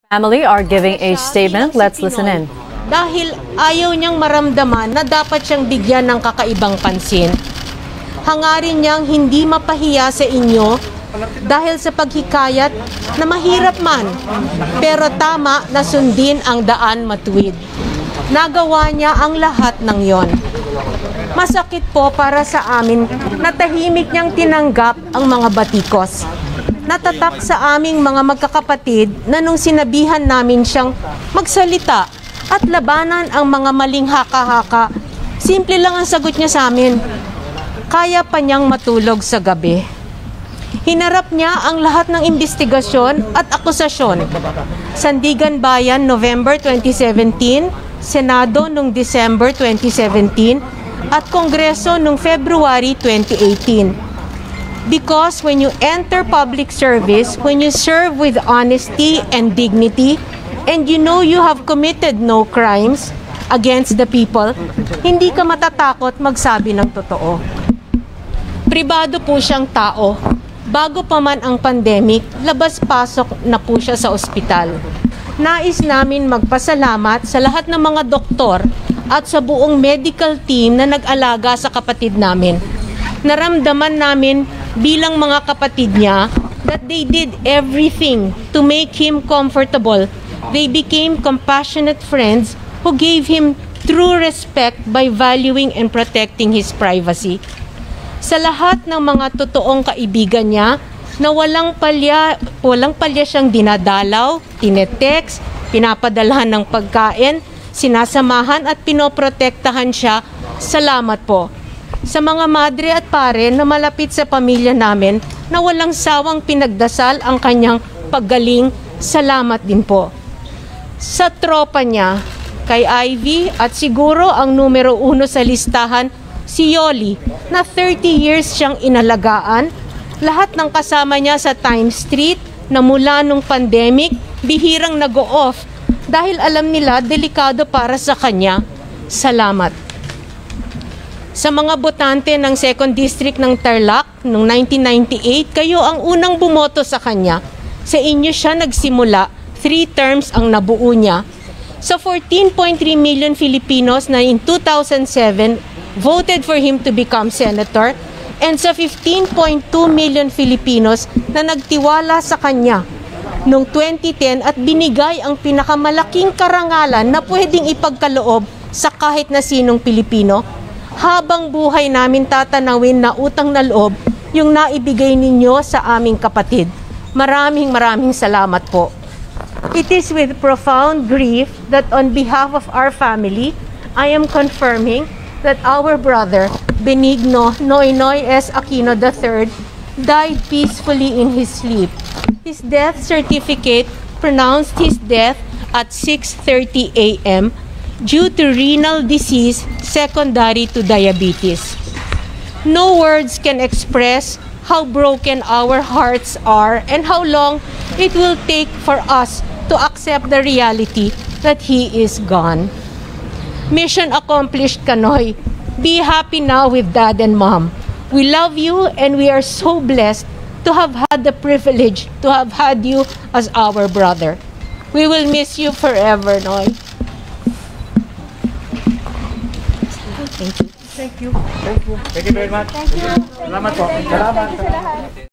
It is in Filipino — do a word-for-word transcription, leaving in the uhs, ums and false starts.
Family are giving a statement. Let's listen in. Dahil ayaw niyang maramdaman na dapat siyang bigyan ng kakaibang pansin. Hangarin niyang hindi mapahiya sa inyo dahil sa paghikayat na mahirap man, pero tama na sundin ang daan matuwid. Nagawa niya ang lahat ng yon. Masakit po para sa amin na tahimik niyang tinanggap ang mga batikos. Natatak sa aming mga magkakapatid na nung sinabihan namin siyang magsalita at labanan ang mga maling haka-haka, simple lang ang sagot niya sa amin. Kaya pa niyang matulog sa gabi. Hinarap niya ang lahat ng investigasyon at akusasyon. Sandigan Bayan, November twenty seventeen, Senado noong December twenty seventeen, at Kongreso noong February twenty eighteen. Because when you enter public service, when you serve with honesty and dignity, and you know you have committed no crimes against the people, hindi ka matatakot magsabi ng totoo. Pribado po siyang tao. Bago pa man ang pandemic, labas-pasok na po siya sa ospital. Nais namin magpasalamat sa lahat ng mga doktor at sa buong medical team na nag-alaga sa kapatid namin. Naramdaman namin bilang mga kapatid niya that they did everything to make him comfortable. They became compassionate friends who gave him true respect by valuing and protecting his privacy. Sa lahat ng mga totoong kaibigan niya na walang palya, walang palya siyang dinadalaw, tinetext, pinapadalhan ng pagkain, sinasamahan at pinoprotektahan siya, salamat po. Sa mga madre at pare na malapit sa pamilya namin na walang sawang pinagdasal ang kanyang paggaling, salamat din po. Sa tropa niya, kay Ivy at siguro ang numero uno sa listahan, si Yoli, na thirty years siyang inalagaan, lahat ng kasama niya sa Times Street na mula nung pandemic, bihirang nag-o-off dahil alam nila delikado para sa kanya. Salamat. Sa mga botante ng second District ng Tarlac noong nineteen ninety-eight, kayo ang unang bumoto sa kanya. Sa inyo siya nagsimula, three terms ang nabuo niya. Sa fourteen point three million Filipinos na in two thousand seven voted for him to become senator, and sa fifteen point two million Filipinos na nagtiwala sa kanya noong twenty ten at binigay ang pinakamalaking karangalan na pwedeng ipagkaloob sa kahit na sinong Pilipino, habang buhay namin tatanawin na utang na loob yung naibigay ninyo sa aming kapatid. Maraming maraming salamat po. It is with profound grief that on behalf of our family, I am confirming that our brother, Benigno Noynoy S. Aquino the third, died peacefully in his sleep. His death certificate pronounced his death at six thirty a m due to renal disease secondary to diabetes. No words can express how broken our hearts are and how long it will take for us to accept the reality that he is gone. Mission accomplished, Kanoy. Be happy now with Dad and Mom. We love you and we are so blessed to have had the privilege to have had you as our brother. We will miss you forever, Noy. Thank you. Thank you. Thank you. Thank you very much. Thank you. Salamat po. Salamat.